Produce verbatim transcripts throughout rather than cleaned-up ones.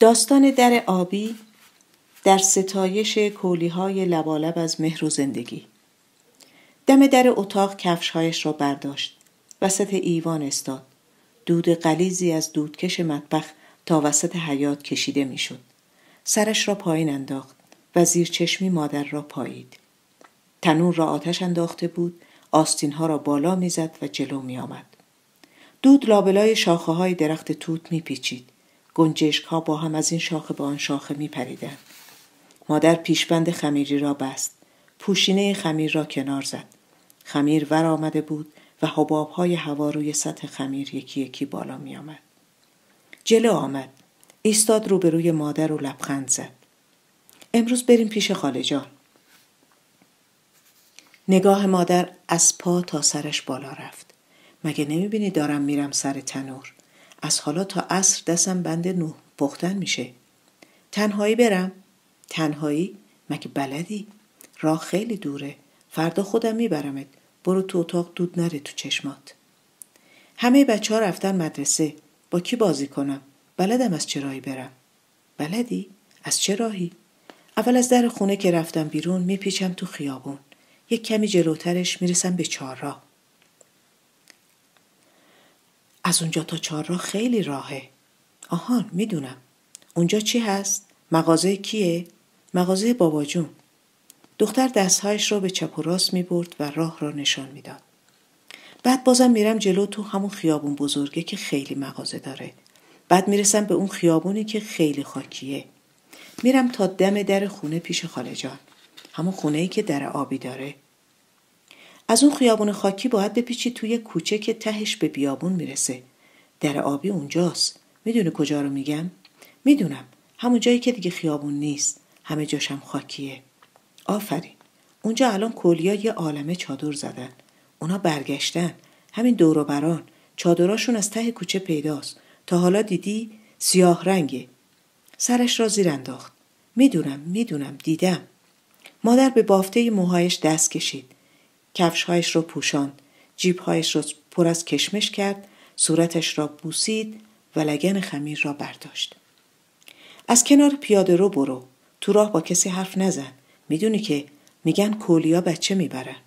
داستان در آبی در ستایش کولیهای لبالب از مهر و زندگی. دم در اتاق کفشهایش را برداشت. وسط ایوان استاد. دود غلیظی از دودکش مطبخ تا وسط حیاط کشیده میشد. سرش را پایین انداخت و زیر چشمی مادر را پایید. تنور را آتش انداخته بود، آستینها را بالا میزد و جلو می آمد. دود لابلای شاخه های درخت توت می پیچید. گنجشک ها با هم از این شاخه به آن شاخه می پریدند. مادر پیشبند خمیری را بست. پوشینه خمیر را کنار زد. خمیر ور آمده بود و حباب های هوا روی سطح خمیر یکی یکی بالا می آمد. جلو آمد. ایستاد روبروی مادر و لبخند زد. امروز بریم پیش خاله جان. نگاه مادر از پا تا سرش بالا رفت. مگه نمیبینی دارم میرم سر تنور؟ از حالا تا عصر دستم بند نوح پختن میشه. تنهایی برم؟ تنهایی؟ مگه بلدی؟ راه خیلی دوره. فردا خودم میبرمت. برو تو اتاق، دود نره تو چشمات. همه بچه ها رفتن مدرسه. با کی بازی کنم؟ بلدم از چه راهی برم. بلدی؟ از چه راهی؟ اول از در خونه که رفتم بیرون میپیچم تو خیابون. یک کمی جلوترش میرسم به چهارراه. از اونجا تا چهارراه خیلی راهه. آهان میدونم. اونجا چی هست؟ مغازه کیه؟ مغازه بابا جون. دختر دستهایش را به چپ و راست میبرد و راه را نشان میداد. بعد بازم میرم جلو تو همون خیابون بزرگه که خیلی مغازه داره. بعد میرسم به اون خیابونی که خیلی خاکیه. میرم تا دم در خونه پیش خاله جان. همون خونه‌ای که در آبی داره. از اون خیابون خاکی باید بپیچی توی کوچه که تهش به بیابون میرسه. در آبی اونجاست. میدونی کجا رو میگم؟ میدونم. همون جایی که دیگه خیابون نیست. همه جاشم خاکیه. آفرین. اونجا الان کولیا یه عالمه چادر زدن. اونا برگشتن. همین دور و بران. چادراشون از ته کوچه پیداست. تا حالا دیدی؟ سیاه رنگه. سرش را زیر انداخت. میدونم میدونم دیدم. مادر به بافته موهایش دست کشید. کفشهایش را پوشاند. جیبهایش را پر از کشمش کرد. صورتش را بوسید و لگن خمیر را برداشت. از کنار پیاده رو برو. تو راه با کسی حرف نزن. میدونی که میگن کولیا بچه میبرن.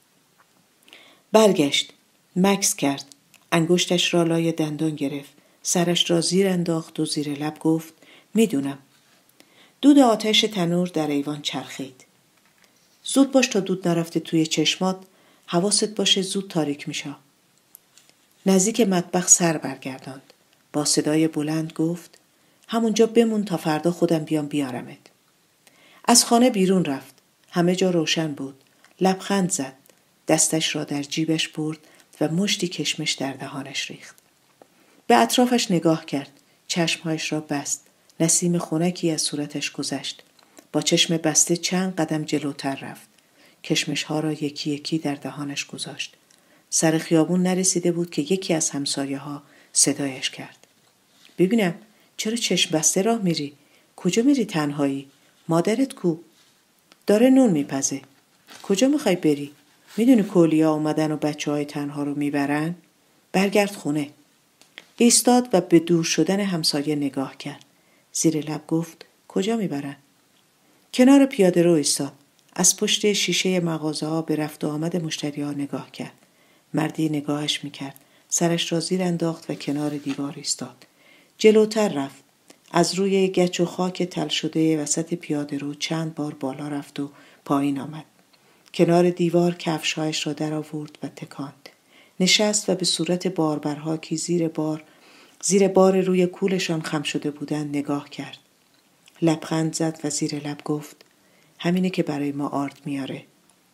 برگشت. مکث کرد. انگشتش را لای دندان گرفت. سرش را زیر انداخت و زیر لب گفت میدونم. دود آتش تنور در ایوان چرخید. زود باش تا دود نرفته توی چشمات. حواست باشه زود تاریک میشه. نزدیک مطبخ سر برگرداند. با صدای بلند گفت همونجا بمون تا فردا خودم بیام بیارمت. از خانه بیرون رفت. همه جا روشن بود. لبخند زد. دستش را در جیبش برد و مشتی کشمش در دهانش ریخت. به اطرافش نگاه کرد. چشمهایش را بست. نسیم خنکی از صورتش گذشت. با چشم بسته چند قدم جلوتر رفت. کشمش ها را یکی یکی در دهانش گذاشت. سر خیابون نرسیده بود که یکی از همسایه ها صدایش کرد. ببینم چرا چشم بسته راه میری؟ کجا میری تنهایی؟ مادرت کو؟ داره نون میپزه. کجا میخوای بری؟ میدونی کولیا اومدن و بچه های تنها رو میبرن؟ برگرد خونه. ایستاد و به دور شدن همسایه نگاه کرد. زیر لب گفت کجا میبرن؟ کنار پیاده رو ایستاد. از پشت شیشه مغازه ها به رفت و آمد مشتری ها نگاه کرد. مردی نگاهش میکرد. سرش را زیر انداخت و کنار دیوار ایستاد. جلوتر رفت. از روی گچ و خاک تل شده وسط پیاده رو چند بار بالا رفت و پایین آمد. کنار دیوار کفشهایش را در آورد و تکاند. نشست و به صورت باربرها که زیر بار زیر بار روی کولشان خم شده بودند نگاه کرد. لبخند زد و زیر لب گفت همینه که برای ما آرد میاره.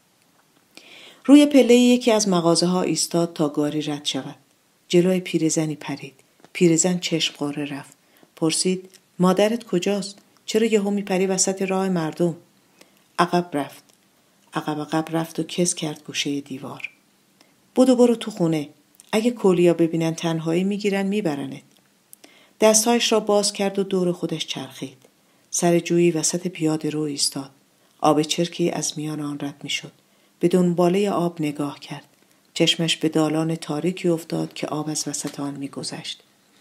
روی پله یکی از مغازه ها ایستاد تا گاری رد شود. جلوی پیرزنی پرید. پیرزن چشم قاره رفت. پرسید مادرت کجاست؟ چرا یهو میپری وسط راه مردم؟ عقب رفت. عقب عقب رفت و کس کرد گوشه دیوار. بدو برو تو خونه. اگه کولیا ببینن تنهایی میگیرن میبرنت. دستهایش را باز کرد و دور خودش چرخید. سر جویی وسط پیاده رو ایستاد. آب چرکی از میان آن رد میشد. به دنباله آب نگاه کرد. چشمش به دالان تاریکی افتاد که آب از وسط آن میگذشت.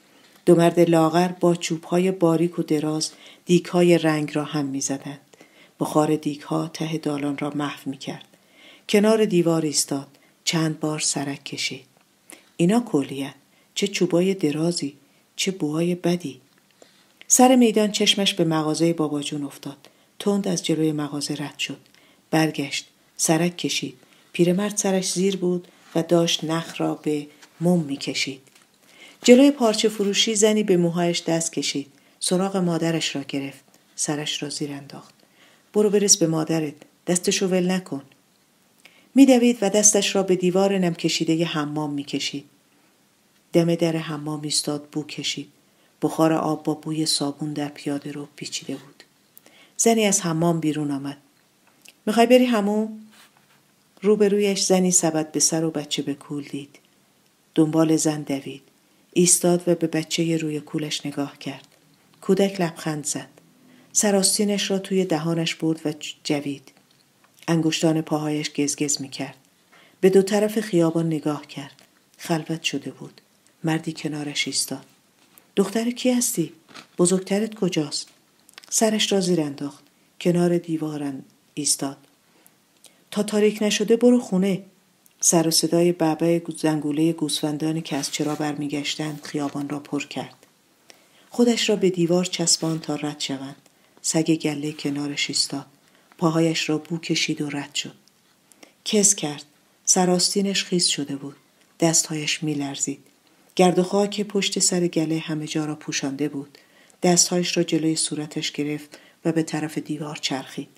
دو مرد لاغر با چوبهای باریک و دراز دیگهای رنگ را هم می زدند. بخار دیگها ته دالان را محو می کرد. کنار دیوار ایستاد. چند بار سرک کشید. اینا کلیه. چه چوبای درازی. چه بوهای بدی. سر میدان چشمش به مغازه بابا جون افتاد. تند از جلوی مغازه رد شد. برگشت. سرک کشید. پیرمرد سرش زیر بود و داشت نخ را به موم می کشید. جلوی پارچه فروشی زنی به موهایش دست کشید. سراغ مادرش را گرفت. سرش را زیر انداخت. برو برس به مادرت. دستشو ول نکن. می دوید و دستش را به دیوار نم کشیده ی حمام می کشید. دم در حمام ایستاد بو کشید. بخار آب با بوی صابون در پیاده رو پیچیده بود. زنی از حمام بیرون آمد. میخوای بری حموم؟ روبرویش زنی سبد به سر و بچه به کول دید. دنبال زن دوید. ایستاد و به بچه روی کولش نگاه کرد. کودک لبخند زد. سراستینش را توی دهانش برد و جوید. انگشتان پاهایش گزگز میکرد. به دو طرف خیابان نگاه کرد. خلوت شده بود. مردی کنارش ایستاد. دختر کی هستی؟ بزرگترت کجاست؟ سرش را زیر انداخت. کنار دیوارن ایستاد. تا تاریک نشده برو خونه. سر و صدای بعبع زنگوله گوسفندانی که از چرا برمیگشتند خیابان را پر کرد. خودش را به دیوار چسباند تا رد شوند. سگ گله کنارش ایستاد. پاهایش را بو کشید و رد شد. کز کرد. سراستینش خیس شده بود. دستهایش می لرزید. گرد و خاک پشت سر گله همه جا را پوشانده بود. دستهایش را جلوی صورتش گرفت و به طرف دیوار چرخید.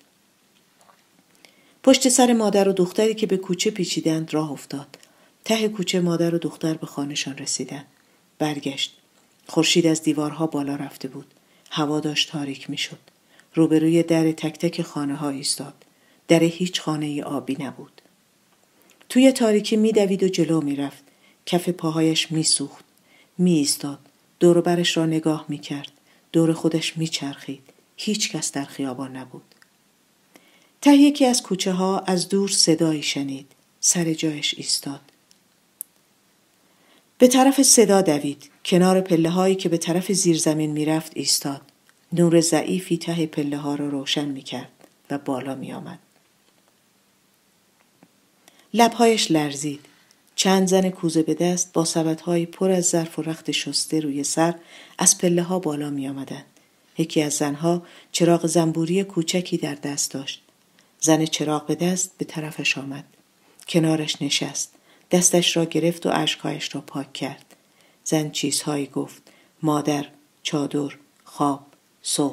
پشت سر مادر و دختری که به کوچه پیچیدند راه افتاد. ته کوچه مادر و دختر به خانه‌شان رسیدند. برگشت. خورشید از دیوارها بالا رفته بود. هوا داشت تاریک می‌شد. روبروی در تک تک خانه‌ها ایستاد. در هیچ خانه‌ای آبی نبود. توی تاریکی می‌دوید و جلو می‌رفت. کف پاهایش می‌سوخت. می‌ایستاد. دور و برش را نگاه می‌کرد. دور خودش می‌چرخید. هیچ کس در خیابان نبود. ته یکی از کوچه ها از دور صدایی شنید. سر جایش ایستاد. به طرف صدا دوید. کنار پله هایی که به طرف زیرزمین می رفت ایستاد. نور ضعیفی ته پله ها را روشن می کرد و بالا می آمد. لبهایش لرزید. چند زن کوزه به دست با سبدهایی پر از ظرف و رخت شسته روی سر از پله ها بالا می آمدند. یکی از زنها چراغ زنبوری کوچکی در دست داشت. زن چراغ به دست به طرفش آمد. کنارش نشست. دستش را گرفت و اشکهایش را پاک کرد. زن چیزهایی گفت. مادر، چادر، خواب، صبح.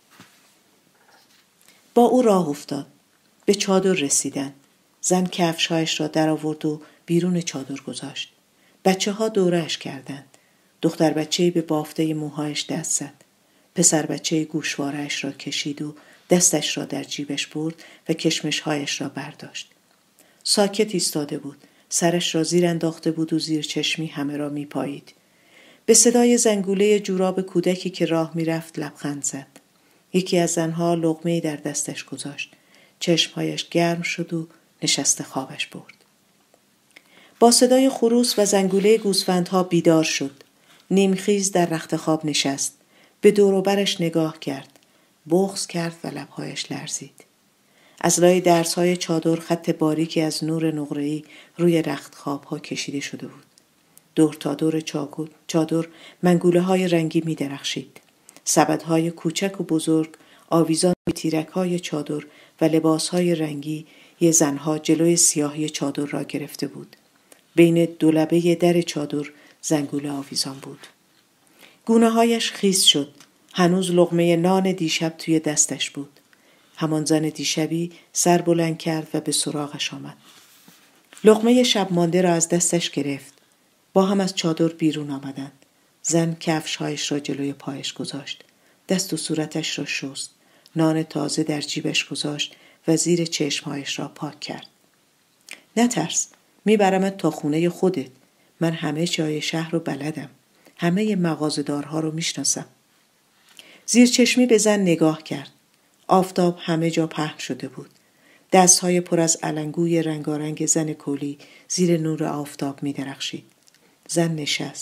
با او راه افتاد. به چادر رسیدند. زن کفشهایش را در آورد و بیرون چادر گذاشت. بچه ها دورش کردند. دختر بچه‌ای به بافته موهایش دست زد. پسر بچه گوشواره‌اش را کشید و دستش را در جیبش برد و کشمش‌هایش را برداشت. ساکت ایستاده بود. سرش را زیر انداخته بود و زیر چشمی همه را می‌پایید. به صدای زنگوله جوراب کودکی که راه می‌رفت لبخند زد. یکی از زنها لقمه‌ای در دستش گذاشت. چشم‌هایش گرم شد و نشست خوابش برد. با صدای خروس و زنگوله گوسفندها بیدار شد. نیمخیز در رخت خواب نشست. به دور و برش نگاه کرد. بغض کرد و لبهایش لرزید. از لای درس‌های چادر خط باریکی از نور نقره‌ای روی رخت خواب‌ها کشیده شده بود. دور تا دور چادر منگوله‌های رنگی می‌درخشید. سبدهای کوچک و بزرگ آویزان به تیرک‌های چادر و لباس‌های رنگی ی زنها جلوی سیاهی چادر را گرفته بود. بین دو لبه در چادر زنگوله آویزان بود. گونه‌هایش خیس شد. هنوز لقمه نان دیشب توی دستش بود. همان زن دیشبی سر بلند کرد و به سراغش آمد. لقمه شب مانده را از دستش گرفت. با هم از چادر بیرون آمدند. زن کفش‌هایش را جلوی پایش گذاشت. دست و صورتش را شست. نان تازه در جیبش گذاشت و زیر چشمهایش را پاک کرد. نترس. میبرمت تا خونه خودت. من همه جای شهر رو بلدم. همه مغازه‌دارها رو میشناسم. زیر چشمی به زن نگاه کرد. آفتاب همه جا پهن شده بود. دستهای پر از علنگوی رنگارنگ زن کولی زیر نور آفتاب می درخشید. زن نشست.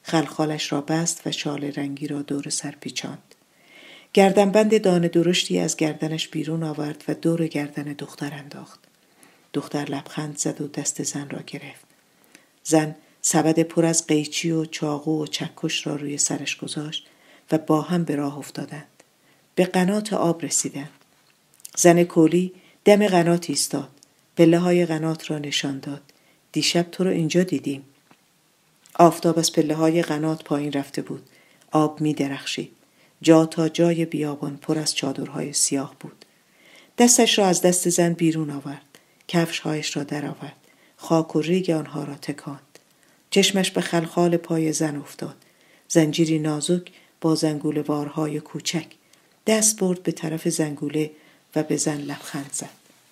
خلخالش را بست و شال رنگی را دور سر پیچاند. گردنبند دانه درشتی از گردنش بیرون آورد و دور گردن دختر انداخت. دختر لبخند زد و دست زن را گرفت. زن سبد پر از قیچی و چاقو و چکش را روی سرش گذاشت و با هم به راه افتادند. به قنات آب رسیدند. زن کولی دم قنات ایستاد. پله های قنات را نشان داد. دیشب تو رو اینجا دیدیم. آفتاب از پله های قنات پایین رفته بود. آب می درخشید. جا تا جای بیابان پر از چادرهای سیاه بود. دستش را از دست زن بیرون آورد. کفشهایش را در آورد. خاک و ریگ آنها را تکاند. چشمش به خلخال پای زن افتاد. زنجیری نازک با زنگوله وارهای کوچک. دست برد به طرف زنگوله و به زن لبخند زد.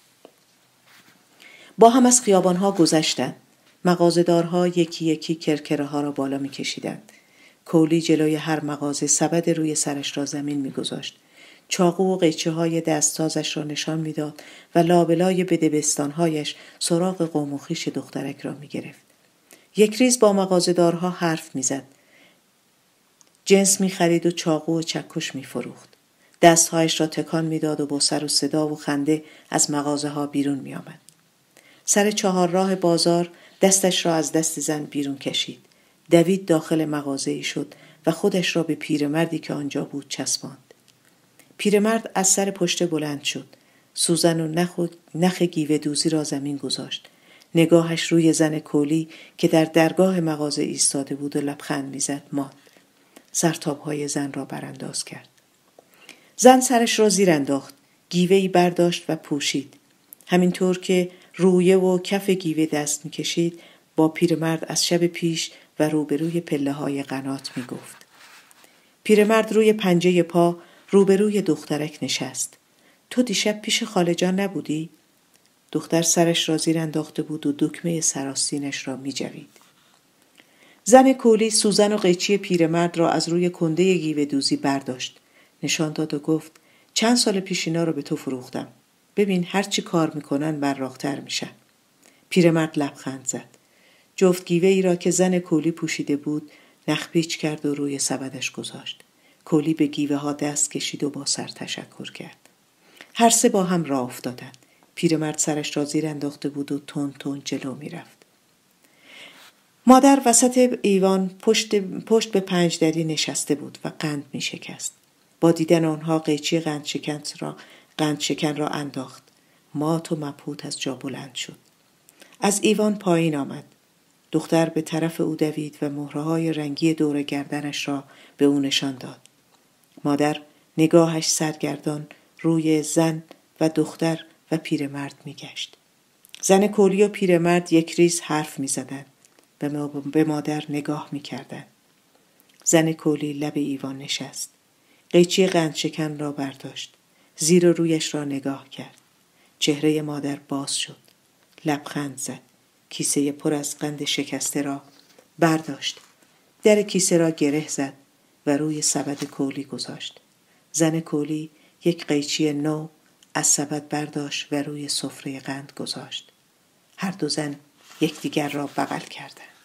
با هم از خیابانها گذشتند. مغازه‌دارها یکی یکی کرکره ها را بالا می کشیدند. کولی جلوی هر مغازه سبد روی سرش را زمین می گذاشت. چاقو و قیچه های دستازش را نشان می داد و لابلای بدبستانهایش سراغ قوم و خویش دخترک را می گرفت. یک ریز با مغازه‌دارها حرف می زد. جنس می خرید و چاقو و چکش می فروخت. دستهایش را تکان می داد و با سر و صدا و خنده از مغازه ها بیرون می آمد. سر چهار راه بازار دستش را از دست زن بیرون کشید. دوید داخل مغازه‌ای شد و خودش را به پیرمردی که آنجا بود چسباند. پیرمرد از سر پشته بلند شد. سوزن و نخ, نخ گیوه دوزی را زمین گذاشت. نگاهش روی زن کولی که در درگاه مغازه ایستاده بود و لبخند می‌زد ماند. سرتاپ‌های زن را برانداز کرد. زن سرش را زیر انداخت. گیوه‌ای برداشت و پوشید. همینطور که رویه و کف گیوه دست می‌کشید با پیرمرد از شب پیش و روبروی پله‌های قنات می‌گفت. پیرمرد روی پنجه پا روبروی دخترک نشست. تو دیشب پیش خاله جان نبودی؟ دختر سرش را زیر انداخته بود و دکمه سراسینش را می‌جوید. زن کولی سوزن و قیچی پیرمرد را از روی کنده گیوه دوزی برداشت. نشان داد و گفت چند سال پیش اینا رو به تو فروختم. ببین هر چی کار میکنن براق‌تر میشن. پیرمرد لبخند زد. جفت گیوه ای را که زن کولی پوشیده بود نخپیچ کرد و روی سبدش گذاشت. کولی به گیوه ها دست کشید و با سر تشکر کرد. هر سه با هم راه افتادند. پیرمرد سرش را زیر انداخته بود و تون تون جلو میرفت. مادر وسط ایوان پشت, پشت به پنجدری نشسته بود و قند می شکست. با دیدن آنها قیچی قند شکن را قند شکن را انداخت. مات و مبهوت از جا بلند شد. از ایوان پایین آمد. دختر به طرف او دوید و مهره‌های رنگی دور گردنش را به او نشان داد. مادر نگاهش سرگردان روی زن و دختر و پیرمرد می‌گشت. زن کولی و پیرمرد یک ریز حرف می‌زدند. به مادر نگاه می‌کردند. زن کولی لب ایوان نشست. قیچی قند شکن را برداشت. زیر و رویش را نگاه کرد. چهره مادر باز شد. لبخند زد. کیسه پر از قند شکسته را برداشت. در کیسه را گره زد و روی سبد کولی گذاشت. زن کولی یک قیچی نو از سبد برداشت و روی سفره قند گذاشت. هر دو زن یکدیگر را بغل کردند.